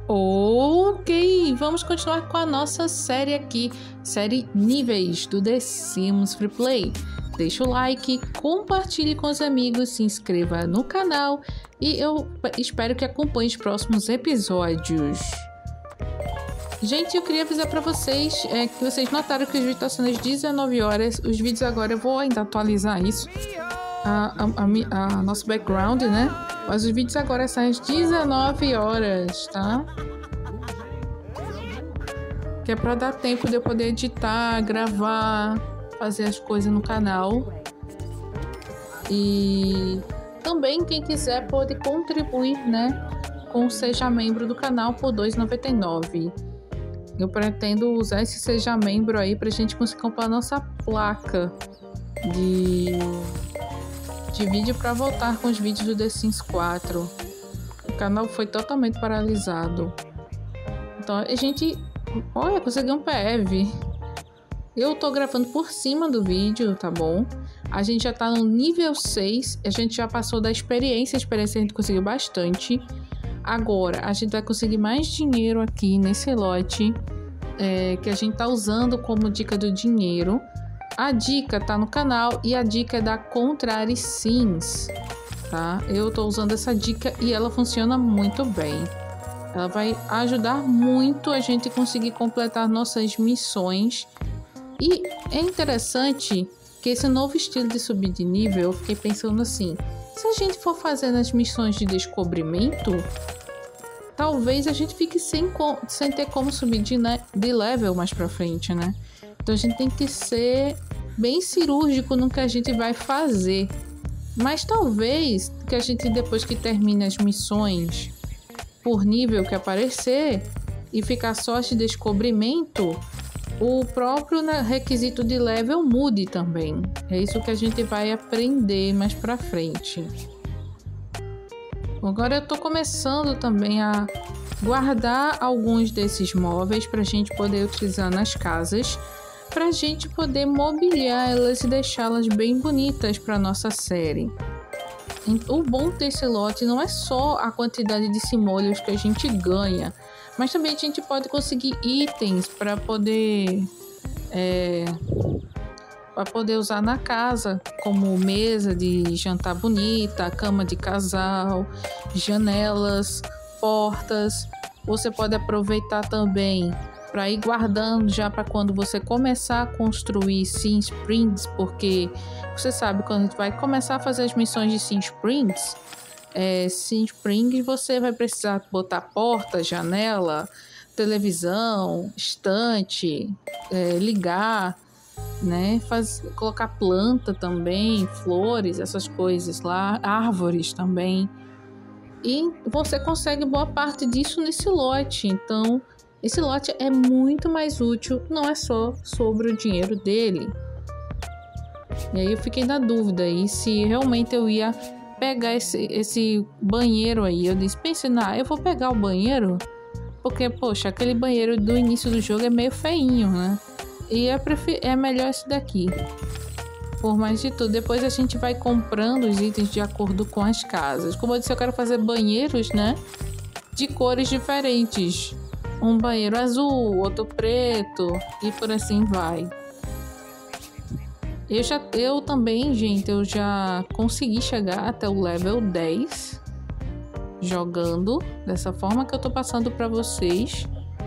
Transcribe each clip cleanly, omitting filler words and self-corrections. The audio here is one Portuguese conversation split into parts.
Ok, vamos continuar com a nossa série aqui, série Níveis do The Sims Free Play. Deixa o like, compartilhe com os amigos, se inscreva no canal e eu espero que acompanhe os próximos episódios. Gente, eu queria avisar para vocês que vocês notaram que os vídeos estão sendo às 19 horas. Os vídeos agora eu vou ainda atualizar isso, a nosso background, né? Mas os vídeos agora são às 19 horas, tá? Que é para dar tempo de eu poder editar, gravar, fazer as coisas no canal. E também quem quiser pode contribuir, né? Com Seja Membro do canal por R$ 2,99. Eu pretendo usar esse Seja Membro aí pra gente conseguir comprar a nossa placa de vídeo para voltar com os vídeos do The Sims 4. O canal foi totalmente paralisado. Então a gente... Olha, consegui um PV. Eu tô gravando por cima do vídeo, tá bom? A gente já tá no nível 6. A gente já passou da experiência. A experiência a gente conseguiu bastante. Agora, a gente vai conseguir mais dinheiro aqui nesse lote. Que a gente tá usando como dica do dinheiro. A dica tá no canal e a dica é da Contrary Sims, tá? Eu tô usando essa dica e ela funciona muito bem. Ela vai ajudar muito a gente conseguir completar nossas missões. E é interessante que esse novo estilo de subir de nível, eu fiquei pensando assim, se a gente for fazendo as missões de descobrimento, talvez a gente fique sem ter como subir de level mais pra frente, né? Então a gente tem que ser bem cirúrgico no que a gente vai fazer. Mas talvez que a gente, depois que termine as missões por nível que aparecer e ficar só de descobrimento, o próprio requisito de level mude também. É isso que a gente vai aprender mais pra frente. Agora eu tô começando também a guardar alguns desses móveis pra gente poder utilizar nas casas, pra gente poder mobiliar elas e deixá-las bem bonitas para nossa série. O bom desse lote não é só a quantidade de simolhos que a gente ganha, mas também a gente pode conseguir itens para poder usar na casa, como mesa de jantar bonita, cama de casal, janelas, portas. Você pode aproveitar também para ir guardando já para quando você começar a construir Sim Springs, porque você sabe, quando a gente vai começar a fazer as missões de Sim Springs, você vai precisar botar porta, janela, televisão, estante, ligar, né? Colocar planta também, flores, essas coisas lá, árvores também. E você consegue boa parte disso nesse lote, então esse lote é muito mais útil, não é só sobre o dinheiro dele. E aí eu fiquei na dúvida aí se realmente eu ia pegar esse banheiro aí. Eu disse, pense, eu vou pegar o banheiro, porque, poxa, aquele banheiro do início do jogo é meio feinho, né? E é melhor esse daqui. Por mais de tudo, depois a gente vai comprando os itens de acordo com as casas. Como eu disse, eu quero fazer banheiros, né? De cores diferentes. Um banheiro azul, outro preto e por assim vai. Eu também, gente, eu já consegui chegar até o level 10 jogando dessa forma que eu tô passando para vocês.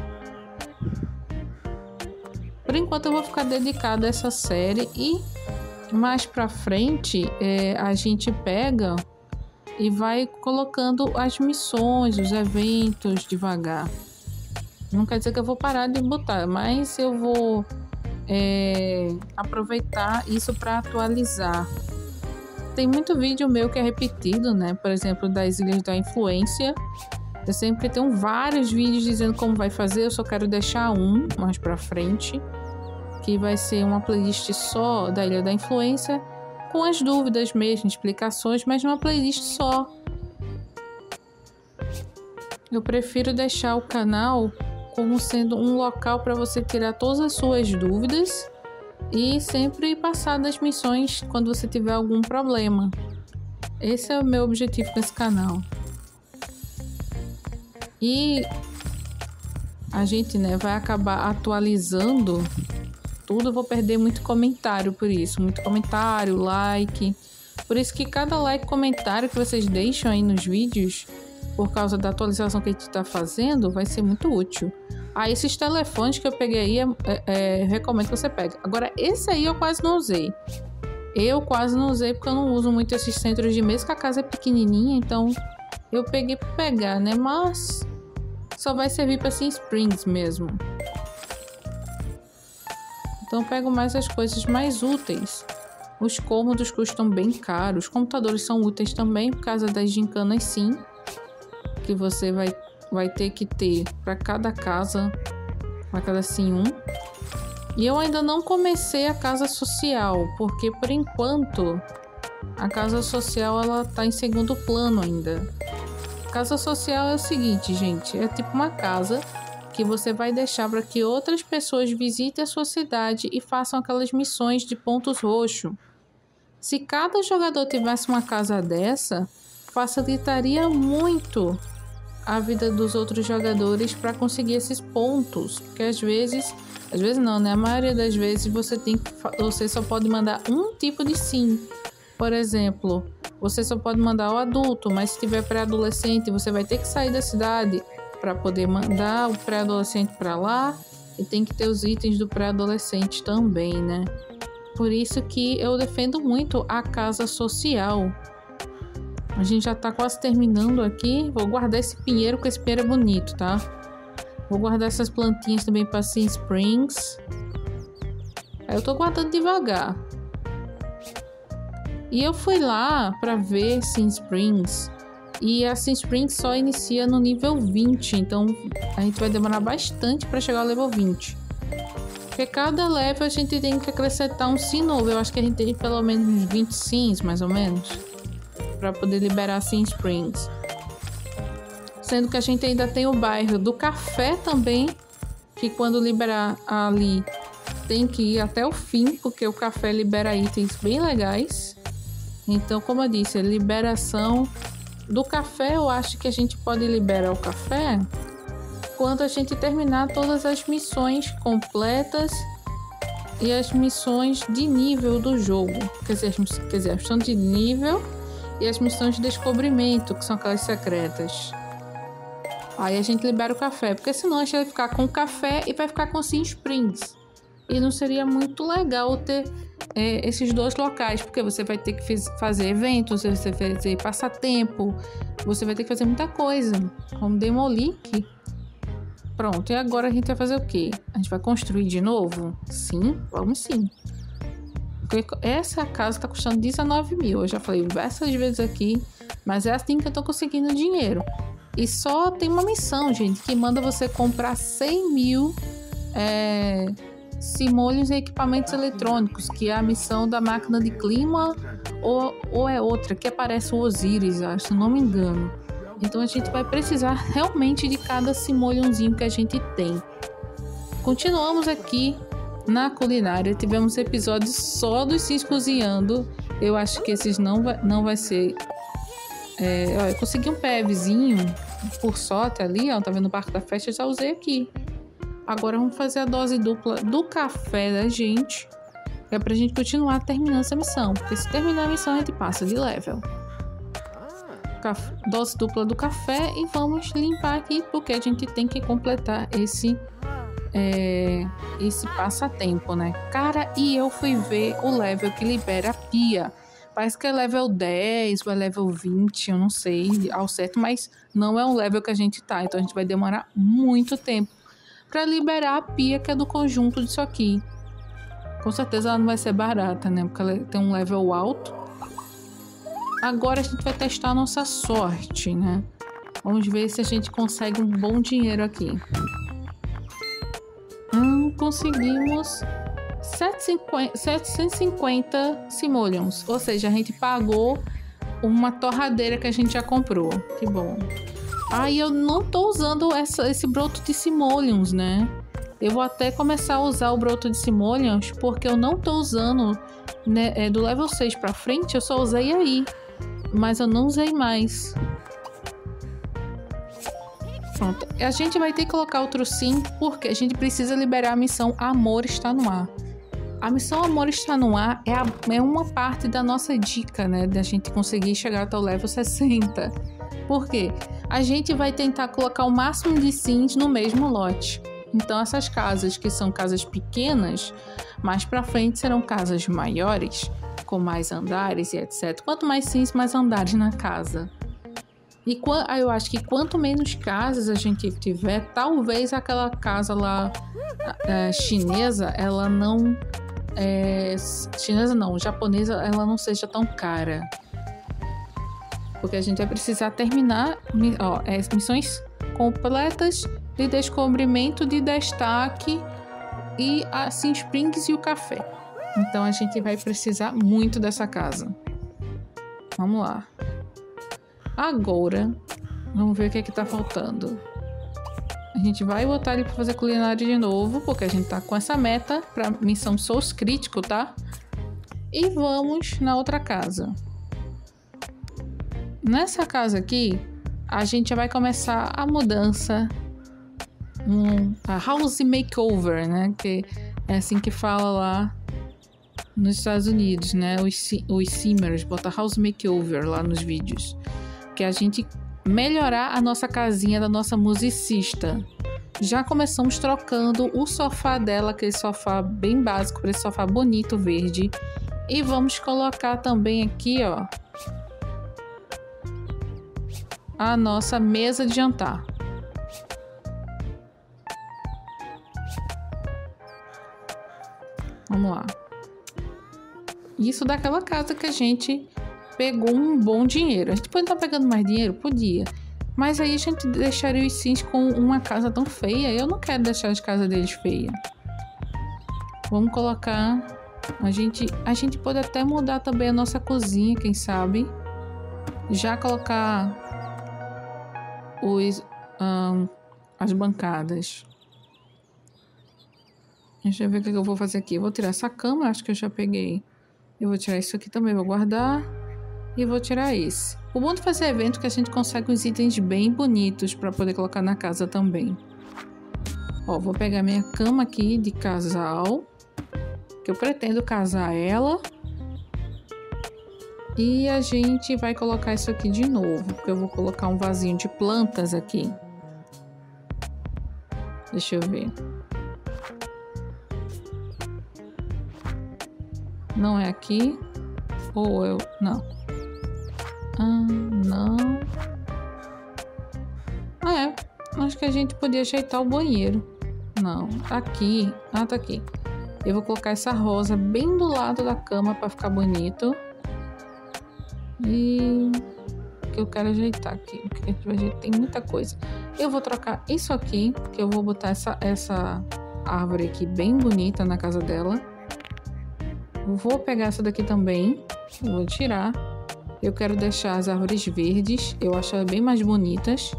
Por enquanto eu vou ficar dedicado a essa série e mais pra frente a gente pega e vai colocando as missões, os eventos devagar. Não quer dizer que eu vou parar de botar, mas eu vou aproveitar isso para atualizar. Tem muito vídeo meu que é repetido, né? Por exemplo, das Ilhas da Influência. Eu sempre tenho vários vídeos dizendo como vai fazer. Eu só quero deixar um mais para frente, que vai ser uma playlist só da Ilha da Influência, com as dúvidas mesmo, explicações, mas numa playlist só. Eu prefiro deixar o canal como sendo um local para você tirar todas as suas dúvidas e sempre passar das missões quando você tiver algum problema. Esse é o meu objetivo com esse canal. E a gente, né, vai acabar atualizando tudo. Eu vou perder muito comentário por isso. Muito comentário, like. Por isso que cada like, comentário que vocês deixam aí nos vídeos, por causa da atualização que a gente tá fazendo, vai ser muito útil. Esses telefones que eu peguei aí, recomendo que você pegue. Agora, esse aí eu quase não usei. Eu quase não usei porque eu não uso muito esses centros de mesa, que a casa é pequenininha, então eu peguei para pegar, né? Mas só vai servir para Sim Springs mesmo. Então eu pego mais as coisas mais úteis. Os cômodos custam bem caros. Os computadores são úteis também por causa das gincanas sim, que você vai ter que ter para cada casa, para cada sim um. E eu ainda não comecei a casa social, porque por enquanto a casa social ela tá em segundo plano ainda. Casa social é o seguinte, gente, é tipo uma casa que você vai deixar para que outras pessoas visitem a sua cidade e façam aquelas missões de pontos roxos. Se cada jogador tivesse uma casa dessa, facilitaria muito a vida dos outros jogadores para conseguir esses pontos, porque às vezes não, né? A maioria das vezes você só pode mandar um tipo de sim. Por exemplo, você só pode mandar o adulto, mas se tiver pré-adolescente, você vai ter que sair da cidade para poder mandar o pré-adolescente para lá, e tem que ter os itens do pré-adolescente também, né? Por isso que eu defendo muito a casa social. A gente já tá quase terminando aqui. Vou guardar esse pinheiro, porque esse pinheiro é bonito, tá? Vou guardar essas plantinhas também para Sim Springs. Aí eu tô guardando devagar. E eu fui lá para ver Sim Springs. E a Sim Springs só inicia no nível 20. Então a gente vai demorar bastante para chegar ao level 20. Porque cada level a gente tem que acrescentar um sim novo. Eu acho que a gente tem pelo menos uns 20 sims, mais ou menos, para poder liberar Sim Springs. Sendo que a gente ainda tem o bairro do café também, que quando liberar ali tem que ir até o fim, porque o café libera itens bem legais. Então, como eu disse, a liberação do café, eu acho que a gente pode liberar o café quando a gente terminar todas as missões completas e as missões de nível do jogo. Quer dizer, a missão de nível e as missões de descobrimento, que são aquelas secretas. Aí a gente libera o café, porque senão a gente vai ficar com o café e vai ficar com Sim Springs. E não seria muito legal ter esses dois locais, porque você vai ter que fazer eventos, você vai fazer passatempo, você vai ter que fazer muita coisa. Vamos demolir aqui. Pronto, e agora a gente vai fazer o quê? A gente vai construir de novo? Sim, vamos sim. Porque essa casa tá custando 19 mil. Eu já falei diversas vezes aqui, mas é assim que eu tô conseguindo dinheiro. E só tem uma missão, gente, que manda você comprar 100 mil simolhos e equipamentos eletrônicos, que é a missão da máquina de clima, ou é outra, que aparece o Osiris, acho, se não me engano. Então a gente vai precisar realmente de cada simolionzinho que a gente tem. Continuamos aqui na culinária. Tivemos episódios só dos Sims cozinhando. Eu acho que esses não vai ser... eu consegui um PVzinho por sorte ali, ó, tá vendo o barco da festa, eu já usei aqui. Agora vamos fazer a dose dupla do café da gente, que é pra gente continuar terminando essa missão, porque se terminar a missão a gente passa de level. Dose dupla do café e vamos limpar aqui, porque a gente tem que completar esse passatempo, né? Cara, e eu fui ver o level que libera a pia. Parece que é level 10 ou é level 20, eu não sei ao certo, mas não é um level que a gente tá. Então a gente vai demorar muito tempo para liberar a pia, que é do conjunto disso aqui. Com certeza ela não vai ser barata, né? Porque ela tem um level alto. Agora a gente vai testar a nossa sorte, né? Vamos ver se a gente consegue um bom dinheiro aqui. Conseguimos 750 simoleons, ou seja, a gente pagou uma torradeira que a gente já comprou. Que bom. Eu não tô usando esse broto de simoleons, né? Eu vou até começar a usar o broto de simoleons, porque eu não tô usando, né, do level 6 pra frente. Eu só usei aí, mas eu não usei mais. Pronto. A gente vai ter que colocar outro sim, porque a gente precisa liberar a missão Amor Está no Ar. A missão Amor Está no Ar é uma parte da nossa dica, né? Da gente conseguir chegar até o level 60. Por quê? A gente vai tentar colocar o máximo de sims no mesmo lote. Então, essas casas que são casas pequenas, mais pra frente serão casas maiores, com mais andares e etc. Quanto mais sims, mais andares na casa. E eu acho que quanto menos casas a gente tiver, talvez aquela casa lá chinesa, ela não... chinesa não, japonesa, ela não seja tão cara. Porque a gente vai precisar terminar missões completas de descobrimento, de destaque e assim Springs e o café. Então a gente vai precisar muito dessa casa. Vamos lá. Agora, vamos ver o que é que tá faltando. A gente vai botar ele para fazer culinária de novo, porque a gente tá com essa meta para missão Souls Crítico, tá? E vamos na outra casa. Nessa casa aqui, a gente já vai começar a mudança, a house makeover, né? Que é assim que fala lá nos Estados Unidos, né? Os simmers botam house makeover lá nos vídeos. Que é a gente melhorar a nossa casinha da nossa musicista. Já começamos trocando o sofá dela, aquele sofá bem básico, para esse sofá bonito, verde. E vamos colocar também aqui, ó, a nossa mesa de jantar. Vamos lá. Isso daquela casa que a gente pegou um bom dinheiro. A gente pode estar pegando mais dinheiro? Podia. Mas aí a gente deixaria os sims com uma casa tão feia. Eu não quero deixar as casas deles feias. Vamos colocar... A gente pode até mudar também a nossa cozinha, quem sabe. Já colocar as bancadas. Deixa eu ver o que eu vou fazer aqui. Eu vou tirar essa cama, acho que eu já peguei. Eu vou tirar isso aqui também, vou guardar. E vou tirar esse. O bom de fazer evento é que a gente consegue uns itens bem bonitos para poder colocar na casa também. Ó, vou pegar minha cama aqui de casal, que eu pretendo casar ela. E a gente vai colocar isso aqui de novo, porque eu vou colocar um vasinho de plantas aqui. Deixa eu ver. Não é aqui? Ou eu... Não. Não. Acho que a gente podia ajeitar o banheiro. Não, tá aqui. Tá aqui. Eu vou colocar essa rosa bem do lado da cama para ficar bonito. E que eu quero ajeitar aqui, porque a gente vai ajeitar, tem muita coisa. Eu vou trocar isso aqui, que eu vou botar essa árvore aqui bem bonita na casa dela. Vou pegar essa daqui também, vou tirar. Eu quero deixar as árvores verdes, eu acho elas bem mais bonitas.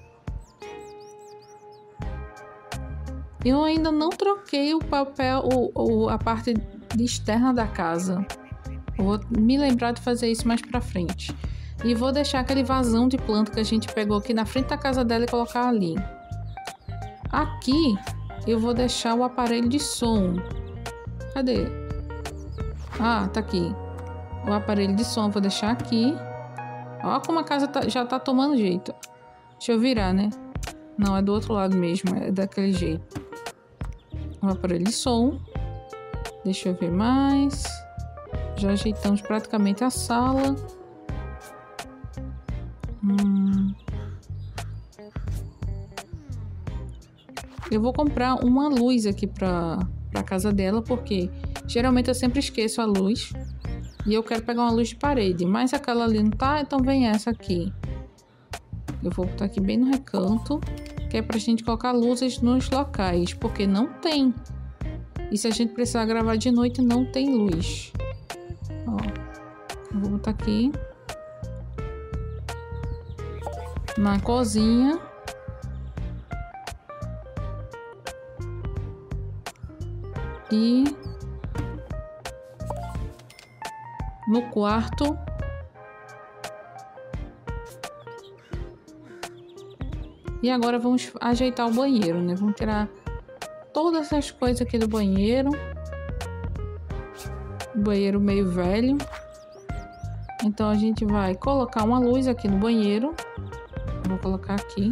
Eu ainda não troquei o papel, a parte externa da casa. Eu vou me lembrar de fazer isso mais pra frente. E vou deixar aquele vasão de planta que a gente pegou aqui na frente da casa dela e colocar ali. Aqui eu vou deixar o aparelho de som. Cadê? Ah, tá aqui. O aparelho de som eu vou deixar aqui. Ó como a casa já tá tomando jeito. Deixa eu virar, né? Não, é do outro lado mesmo. É daquele jeito. O aparelho de som. Deixa eu ver mais. Já ajeitamos praticamente a sala. Eu vou comprar uma luz aqui pra casa dela, porque geralmente eu sempre esqueço a luz. E eu quero pegar uma luz de parede, mas aquela ali não tá, então vem essa aqui. Eu vou botar aqui bem no recanto, que é pra gente colocar luzes nos locais, porque não tem. E se a gente precisar gravar de noite, não tem luz. Ó, eu vou botar aqui na cozinha. E no quarto. E agora vamos ajeitar o banheiro, né? Vamos tirar todas essas coisas aqui do banheiro. O banheiro meio velho. Então a gente vai colocar uma luz aqui no banheiro. Vou colocar aqui.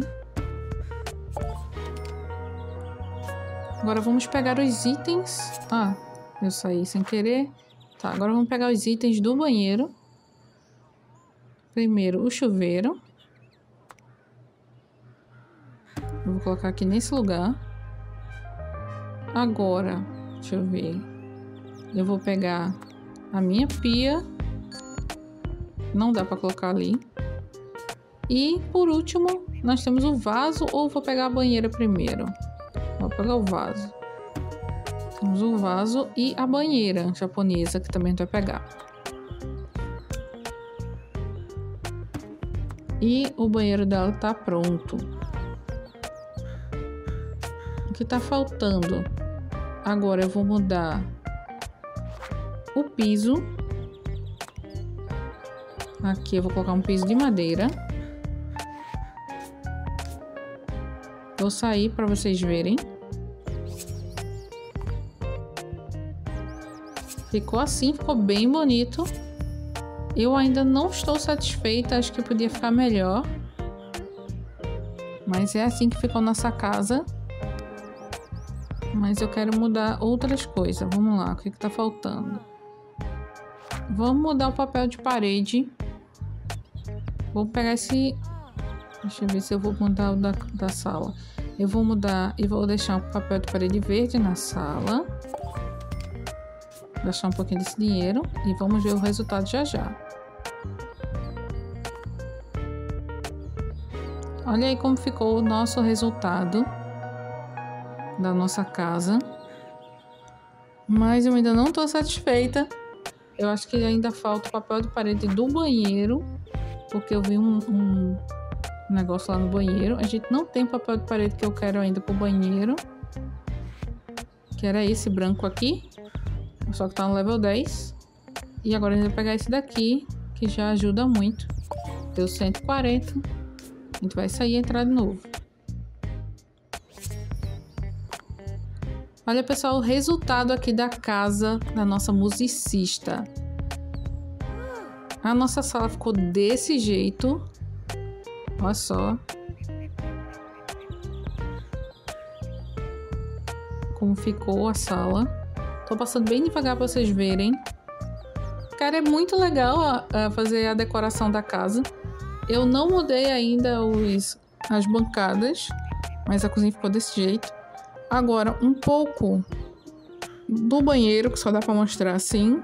Agora vamos pegar os itens. Ah, eu saí sem querer. Tá, agora vamos pegar os itens do banheiro. Primeiro o chuveiro. Eu vou colocar aqui nesse lugar. Agora, deixa eu ver. Eu vou pegar a minha pia. Não dá para colocar ali. E por último, nós temos o vaso, ou vou pegar a banheira primeiro? Vou pegar o vaso. Temos o vaso e a banheira japonesa, que também a gente vai pegar. E o banheiro dela tá pronto. O que tá faltando? Agora eu vou mudar o piso. Aqui eu vou colocar um piso de madeira. Vou sair para vocês verem. Ficou assim, ficou bem bonito. Eu ainda não estou satisfeita, acho que podia ficar melhor. Mas é assim que ficou nossa casa. Mas eu quero mudar outras coisas. Vamos lá, o que tá faltando? Vamos mudar o papel de parede. Vou pegar esse... Deixa eu ver se eu vou mudar o da sala. Eu vou mudar e vou deixar o papel de parede verde na sala. Vou deixar um pouquinho desse dinheiro e vamos ver o resultado já já. Olha aí como ficou o nosso resultado da nossa casa. Mas eu ainda não estou satisfeita. Eu acho que ainda falta o papel de parede do banheiro, porque eu vi um negócio lá no banheiro. A gente não tem papel de parede que eu quero ainda pro banheiro, que era esse branco aqui, só que tá no level 10. E agora a gente vai pegar esse daqui, que já ajuda muito. Deu 140. A gente vai sair e entrar de novo. Olha, pessoal, o resultado aqui da casa da nossa musicista. A nossa sala ficou desse jeito. Olha só. Como ficou a sala. Tô passando bem devagar para vocês verem. Cara, é muito legal fazer a decoração da casa. Eu não mudei ainda as bancadas, mas a cozinha ficou desse jeito. Agora, um pouco do banheiro, que só dá para mostrar assim.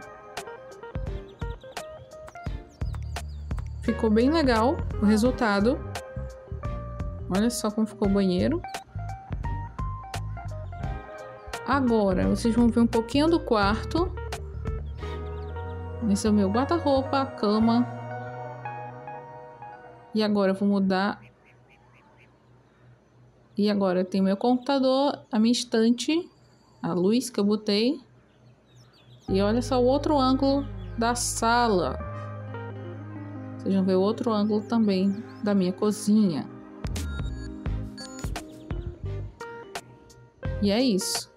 Ficou bem legal o resultado. Olha só como ficou o banheiro. Agora, vocês vão ver um pouquinho do quarto. Esse é o meu guarda-roupa, a cama. E agora eu vou mudar. E agora tem o meu computador, a minha estante, a luz que eu botei. E olha só o outro ângulo da sala. Vocês vão ver o outro ângulo também da minha cozinha. E é isso.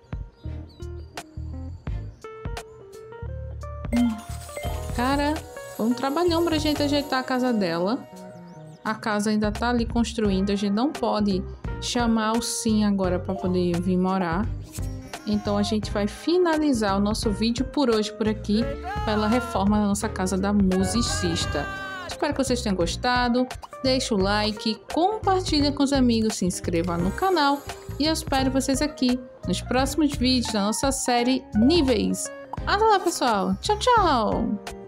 Cara, foi um trabalhão pra gente ajeitar a casa dela. A casa ainda tá ali construindo. A gente não pode chamar o Sim agora para poder vir morar. Então a gente vai finalizar o nosso vídeo por hoje por aqui, pela reforma da nossa casa da musicista. Espero que vocês tenham gostado. Deixa o like, compartilha com os amigos, se inscreva no canal e eu espero vocês aqui nos próximos vídeos da nossa série Níveis. Até lá, pessoal. Tchau, tchau!